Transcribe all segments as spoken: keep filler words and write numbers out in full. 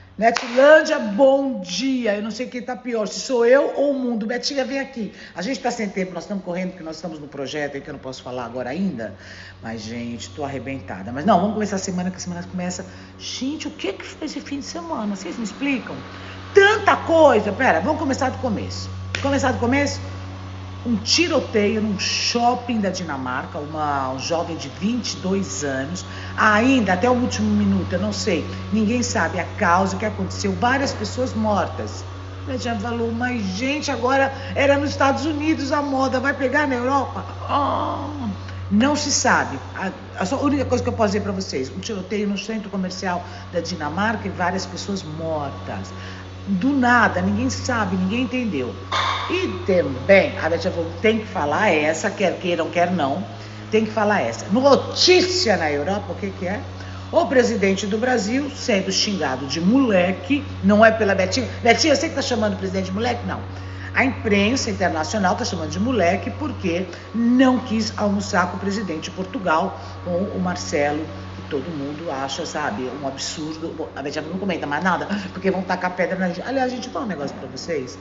Netilândia, bom dia. Eu não sei quem tá pior, se sou eu ou o mundo. Betinha, vem aqui. A gente tá sem tempo, nós estamos correndo porque nós estamos no projeto aí que eu não posso falar agora ainda. Mas, gente, tô arrebentada. Mas não, vamos começar a semana, que a semana começa. Gente, o que que foi esse fim de semana? Vocês me explicam? Tanta coisa. Pera, vamos começar do começo. Começar do começo? Um tiroteio num shopping da Dinamarca, uma, um jovem de vinte e dois anos, ainda até o último minuto, eu não sei, ninguém sabe a causa, o que aconteceu, várias pessoas mortas. Ela já falou, mas gente, agora era nos Estados Unidos a moda, vai pegar na Europa? Oh, não se sabe. A, a, a única coisa que eu posso dizer para vocês, um tiroteio no centro comercial da Dinamarca e várias pessoas mortas. Do nada, ninguém sabe, ninguém entendeu. E também, a Beth falou, tem que falar essa, quer queiram, quer não, tem que falar essa. Notícia na Europa, o que que é? O presidente do Brasil sendo xingado de moleque, não é pela Betinha. Betinha, você que tá chamando o presidente de moleque? Não. A imprensa internacional tá chamando de moleque porque não quis almoçar com o presidente de Portugal, com o Marcelo, todo mundo acha, sabe, um absurdo. A Beth não comenta mais nada, porque vão tacar pedra na gente. Aliás, a gente fala um negócio pra vocês.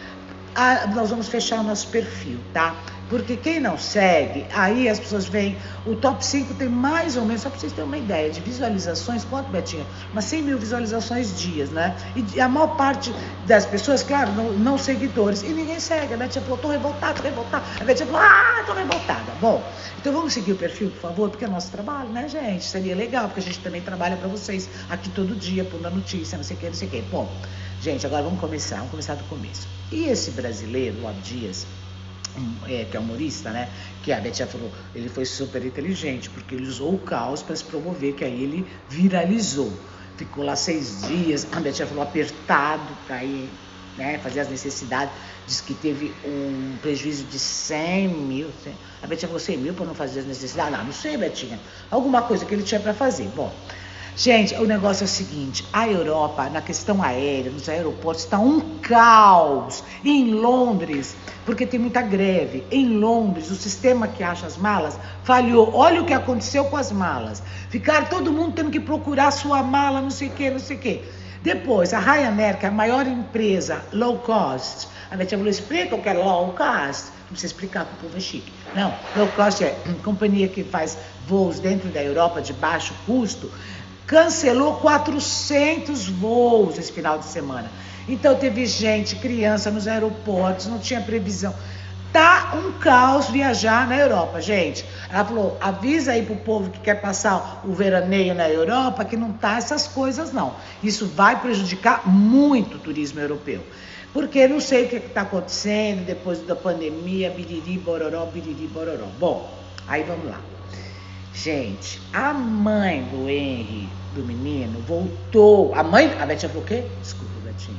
Ah, nós vamos fechar o nosso perfil, tá? Porque quem não segue, aí as pessoas veem, o top cinco tem mais ou menos, só pra vocês terem uma ideia, de visualizações, quanto, Betinha? Umas cem mil visualizações dias, né? E a maior parte das pessoas, claro, não, não seguidores, e ninguém segue. A Betinha falou, tô revoltada, tô revoltada. A Betinha falou, ah, tô revoltada. Bom, então vamos seguir o perfil, por favor, porque é nosso trabalho, né, gente? Seria legal, porque a gente também trabalha pra vocês aqui todo dia, pondo a notícia, não sei o que, não sei o que. Bom, gente, agora vamos começar, vamos começar do começo. E esse brasileiro, o Abdias, é, que é humorista, né? Que a Beth falou, ele foi super inteligente, porque ele usou o caos para se promover, que aí ele viralizou. Ficou lá seis dias, a Beth falou, apertado para ir, né, fazer as necessidades. Diz que teve um prejuízo de cem mil. A Beth falou, cem mil para não fazer as necessidades? Não, não sei, Betinha. Alguma coisa que ele tinha para fazer. Bom, gente, o negócio é o seguinte, a Europa, na questão aérea, nos aeroportos, está um caos. Em Londres, porque tem muita greve, em Londres, o sistema que acha as malas falhou. Olha o que aconteceu com as malas. Ficaram todo mundo tendo que procurar sua mala, não sei o que, não sei o que. Depois, a Ryanair, que é a maior empresa low cost, a Beth falou, explica o que é low cost. Não precisa explicar, que o povo é chique. Não, low cost é uma companhia que faz voos dentro da Europa de baixo custo, cancelou quatrocentos voos esse final de semana. Então teve gente, criança nos aeroportos, não tinha previsão. Tá um caos viajar na Europa, gente. Ela falou, avisa aí pro povo que quer passar o veraneio na Europa que não tá essas coisas não. Isso vai prejudicar muito o turismo europeu. Porque não sei o que está acontecendo depois da pandemia, biriri, bororó, biriri, bororó. Bom, aí vamos lá. Gente, a mãe do Henry, do menino, voltou. A mãe, a Betinha falou o quê? Desculpa, Betinha.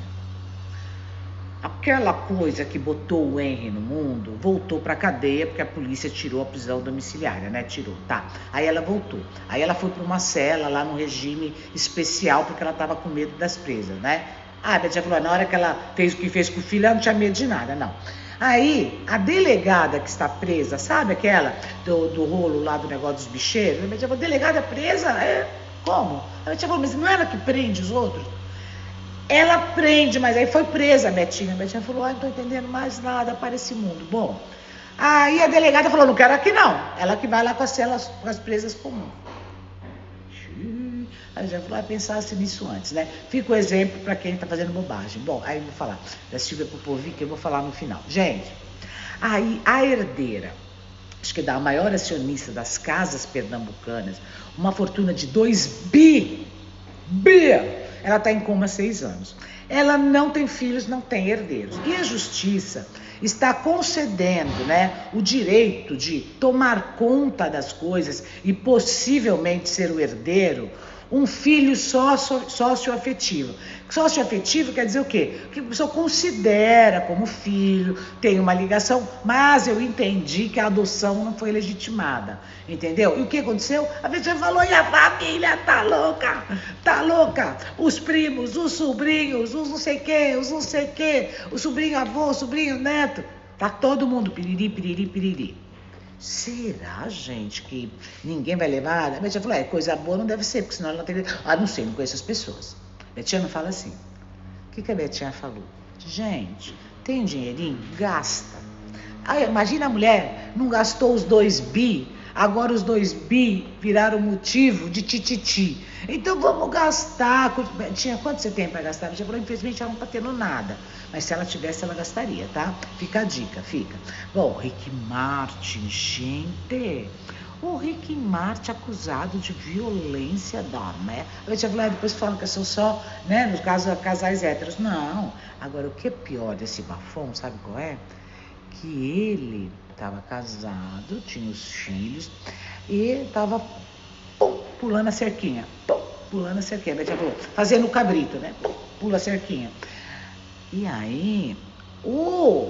Aquela coisa que botou o Henry no mundo, voltou pra cadeia, porque a polícia tirou a prisão domiciliária, né? Tirou, tá. Aí ela voltou. Aí ela foi pra uma cela lá no regime especial, porque ela tava com medo das presas, né? Ah, a Betinha falou, na hora que ela fez o que fez com o filho, ela não tinha medo de nada, não. Aí, a delegada que está presa, sabe aquela do, do rolo lá do negócio dos bicheiros? A Betinha falou, delegada presa? É, como? A Betinha falou, mas não é ela que prende os outros? Ela prende, mas aí foi presa a Betinha. A Betinha falou, ah, não tô entendendo mais nada para esse mundo. Bom, aí a delegada falou, não quero aqui não. Ela que vai lá com as celas, com as presas comuns. Aí já falou, ah, pensasse nisso antes, né? Fica o exemplo para quem tá fazendo bobagem. Bom, aí eu vou falar da Silvia Popovic, que eu vou falar no final. Gente, aí a herdeira, acho que da maior acionista das casas pernambucanas, uma fortuna de dois bi, bi, ela tá em coma há seis anos. Ela não tem filhos, não tem herdeiros. E a justiça está concedendo, né, o direito de tomar conta das coisas e possivelmente ser o herdeiro, um filho sócio, socioafetivo. Socioafetivo quer dizer o quê? Que a pessoa considera como filho, tem uma ligação, mas eu entendi que a adoção não foi legitimada, entendeu? E o que aconteceu? A pessoa falou, e a família tá louca, tá louca, os primos, os sobrinhos, os não sei o quê, os não sei o quê, o sobrinho avô, o sobrinho neto, tá todo mundo piriri, piriri, piriri. Será, gente, que ninguém vai levar? A gente falou, é, coisa boa não deve ser, porque senão ela não teria... Ah, não sei, não conheço as pessoas. Betinha não fala assim. O que, que a Betinha falou? Gente, tem um dinheirinho? Gasta. Aí, imagina a mulher, não gastou os dois bi, agora os dois bi viraram motivo de tititi. Então vamos gastar. Betinha, quanto você tem para gastar? A Betinha falou, infelizmente ela não tá tendo nada. Mas se ela tivesse, ela gastaria, tá? Fica a dica, fica. Bom, Rick Martin, gente... O Rick Martin acusado de violência doméstica. A gente falou, depois falam que são só, né, nos casos, casais héteros. Não. Agora, o que é pior desse bafão, sabe qual é? Que ele estava casado, tinha os filhos, e estava pulando a cerquinha. Pum, pulando a cerquinha. A gente falou, fazendo o cabrito, né? Pum, pula a cerquinha. E aí, o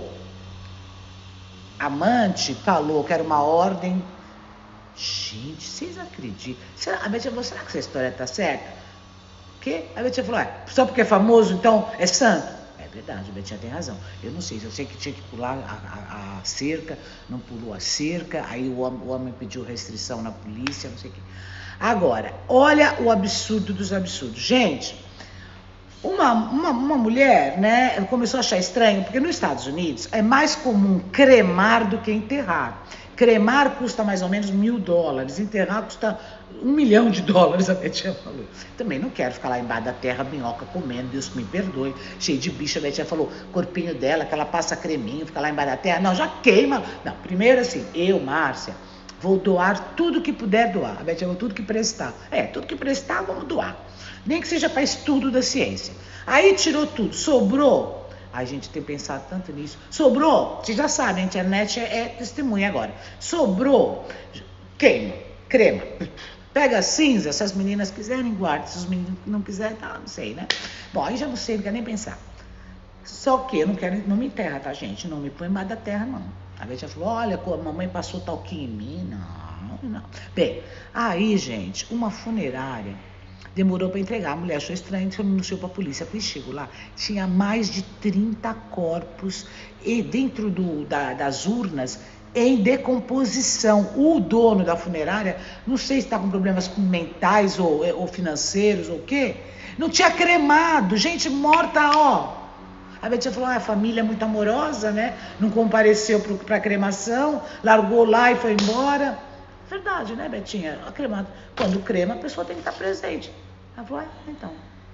amante falou que era uma ordem. Gente, vocês acreditam? Será, a Betinha falou, será que essa história tá certa? O quê? A Betinha falou, é, só porque é famoso, então é santo? É verdade, a Betinha tem razão. Eu não sei, eu sei que tinha que pular a, a, a cerca, não pulou a cerca, aí o homem, o homem pediu restrição na polícia, não sei o quê. Agora, olha o absurdo dos absurdos. Gente, uma, uma, uma mulher, né, começou a achar estranho, porque nos Estados Unidos é mais comum cremar do que enterrar. Cremar custa mais ou menos mil dólares, enterrar custa um milhão de dólares, a Betinha falou. Também não quero ficar lá embaixo da terra, minhoca comendo, Deus me perdoe, cheio de bicho. A Betinha falou, corpinho dela, que ela passa creminho, fica lá embaixo da terra. Não, já queima. Não, primeiro assim, eu, Márcia, vou doar tudo que puder doar. A Betinha falou, tudo que prestar. É, tudo que prestar, vamos doar. Nem que seja para estudo da ciência. Aí tirou tudo, sobrou. A gente tem pensado tanto nisso. Sobrou, vocês já sabem, a internet é, é testemunha agora. Sobrou, queima, crema. Pega cinza, se as meninas quiserem, guarda. Se os meninos não quiserem, tá, não sei, né? Bom, aí já não sei, não quero nem pensar. Só que eu não quero, não me enterra, tá, gente? Não me põe mais da terra, não. A Beth já falou, olha, a mamãe passou talquinho em mim. Não, não. Bem, aí, gente, uma funerária demorou para entregar. A mulher achou estranho, anunciou para a polícia. Quando chegou lá, tinha mais de trinta corpos e dentro do, da, das urnas em decomposição. O dono da funerária, não sei se está com problemas mentais ou, ou financeiros ou o quê, não tinha cremado. Gente morta, ó. A Betinha falou, ah, a família é muito amorosa, né? Não compareceu para a cremação, largou lá e foi embora. Verdade, né, Betinha? A cremado. Quando crema, a pessoa tem que estar presente. Ela falou, ah, então.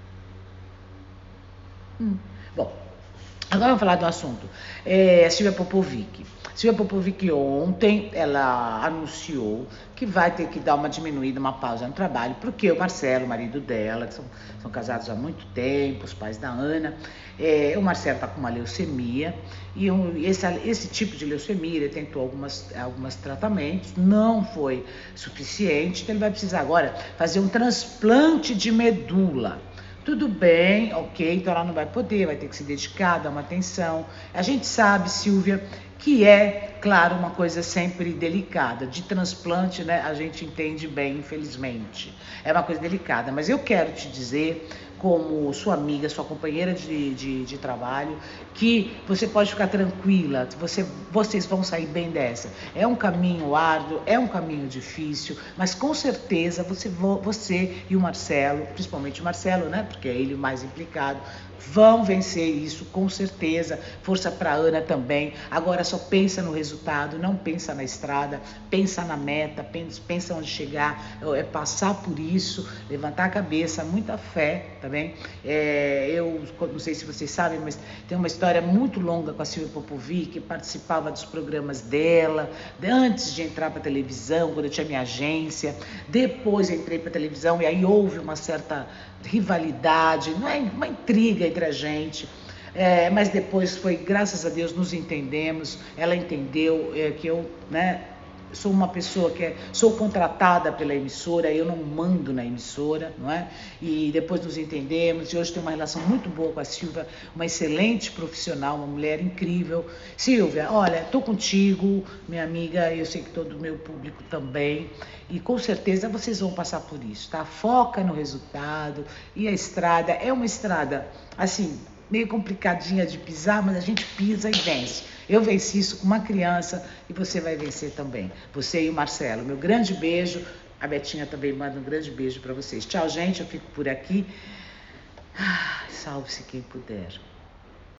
Hum. Bom, agora vamos falar do assunto. É, Silvia Popovic. Silvia Popovic ontem, ela anunciou que vai ter que dar uma diminuída, uma pausa no trabalho, porque o Marcelo, o marido dela, que são, são casados há muito tempo, os pais da Ana, é, o Marcelo está com uma leucemia, e um, esse, esse tipo de leucemia, ele tentou algumas, alguns tratamentos, não foi suficiente, então ele vai precisar agora fazer um transplante de medula. Tudo bem, ok, então ela não vai poder, vai ter que se dedicar, dar uma atenção. A gente sabe, Silvia, que é, claro, uma coisa sempre delicada. De transplante, né, a gente entende bem, infelizmente. É uma coisa delicada, mas eu quero te dizer, como sua amiga, sua companheira de, de, de trabalho, que você pode ficar tranquila, você, vocês vão sair bem dessa. É um caminho árduo, é um caminho difícil, mas com certeza você, você e o Marcelo, principalmente o Marcelo, né, porque é ele o mais implicado, vão vencer isso, com certeza. Força para a Ana também. Agora só pensa no resultado, não pensa na estrada, pensa na meta, pensa, pensa onde chegar, é passar por isso, levantar a cabeça, muita fé, tá bem? É, eu não sei se vocês sabem, mas tem uma história muito longa com a Silvia Popovic, que participava dos programas dela, antes de entrar para a televisão, quando eu tinha minha agência. Depois eu entrei para a televisão e aí houve uma certa rivalidade, não é uma intriga entre a gente, é, mas depois foi, graças a Deus, nos entendemos. Ela entendeu é, que eu, né, sou uma pessoa que é, sou contratada pela emissora, eu não mando na emissora, não é? E depois nos entendemos e hoje tenho uma relação muito boa com a Silvia, uma excelente profissional, uma mulher incrível. Silvia, olha, tô contigo, minha amiga, eu sei que todo o meu público também, e com certeza vocês vão passar por isso, tá? Foca no resultado, e a estrada é uma estrada, assim, meio complicadinha de pisar, mas a gente pisa e vence. Eu venci isso com uma criança e você vai vencer também. Você e o Marcelo. Meu grande beijo. A Betinha também manda um grande beijo para vocês. Tchau, gente. Eu fico por aqui. Ah, salve-se quem puder.